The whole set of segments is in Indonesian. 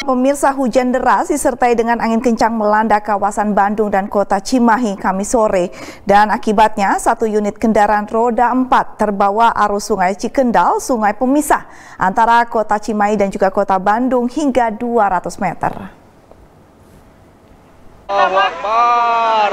Pemirsa, hujan deras disertai dengan angin kencang melanda kawasan Bandung dan kota Cimahi Kamis sore. Dan akibatnya satu unit kendaraan roda 4 terbawa arus sungai Cikendal, sungai pemisah antara kota Cimahi dan juga kota Bandung hingga 200 meter. Allahu Akbar,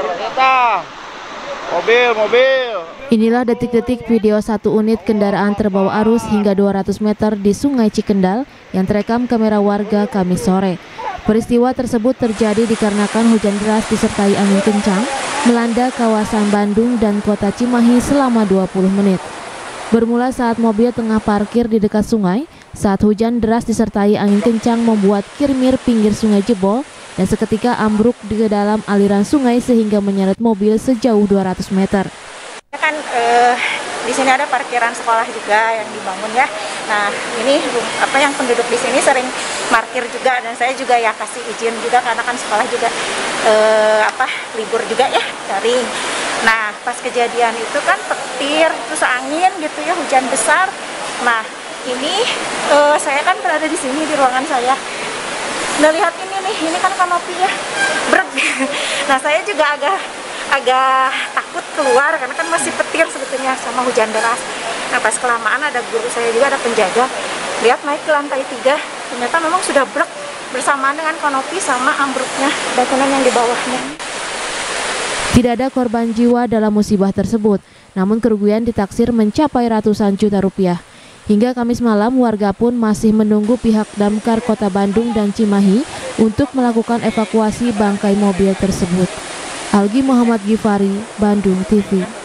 mobil. Inilah detik-detik video satu unit kendaraan terbawa arus hingga 200 meter di Sungai Cikendal yang terekam kamera warga Kamis sore. Peristiwa tersebut terjadi dikarenakan hujan deras disertai angin kencang melanda kawasan Bandung dan kota Cimahi selama 20 menit. Bermula saat mobil tengah parkir di dekat sungai, saat hujan deras disertai angin kencang membuat kirmir pinggir sungai jebol dan seketika ambruk di dalam aliran sungai sehingga menyeret mobil sejauh 200 meter. Kan di sini ada parkiran sekolah juga yang dibangun ya. Nah ini yang penduduk di sini sering parkir juga, dan saya juga ya kasih izin juga karena kan sekolah juga libur juga ya, daring. Nah pas kejadian itu kan petir terus angin gitu ya, hujan besar. Nah ini saya kan berada di sini di ruangan saya. Nah lihat ini kan kanopi ya, brek. Nah saya juga agak takut keluar karena kan masih petir sebetulnya sama hujan deras. Nah pas kelamaan ada guru saya juga, ada penjaga, lihat naik ke lantai 3, ternyata memang sudah brek bersamaan dengan kanopi sama ambruknya bangunan yang di bawahnya. Tidak ada korban jiwa dalam musibah tersebut, namun kerugian ditaksir mencapai ratusan juta rupiah. Hingga Kamis malam warga pun masih menunggu pihak Damkar Kota Bandung dan Cimahi untuk melakukan evakuasi bangkai mobil tersebut. Algi Muhammad Gifari, Bandung TV.